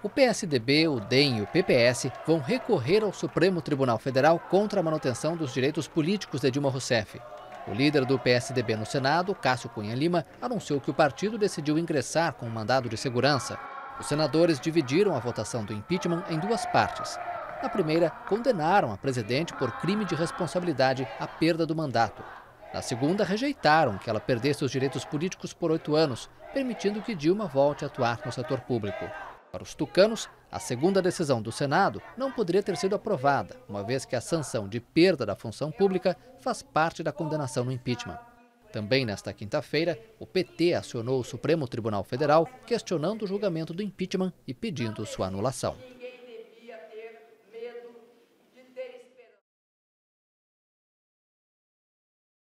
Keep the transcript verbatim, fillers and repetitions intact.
O P S D B, o D E M e o P P S vão recorrer ao Supremo Tribunal Federal contra a manutenção dos direitos políticos de Dilma Rousseff. O líder do P S D B no Senado, Cássio Cunha Lima, anunciou que o partido decidiu ingressar com um mandado de segurança. Os senadores dividiram a votação do impeachment em duas partes. Na primeira, condenaram a presidente por crime de responsabilidade à perda do mandato. Na segunda, rejeitaram que ela perdesse os direitos políticos por oito anos, permitindo que Dilma volte a atuar no setor público. Para os tucanos, a segunda decisão do Senado não poderia ter sido aprovada, uma vez que a sanção de perda da função pública faz parte da condenação no impeachment. Também nesta quinta-feira, o P T acionou o Supremo Tribunal Federal questionando o julgamento do impeachment e pedindo sua anulação.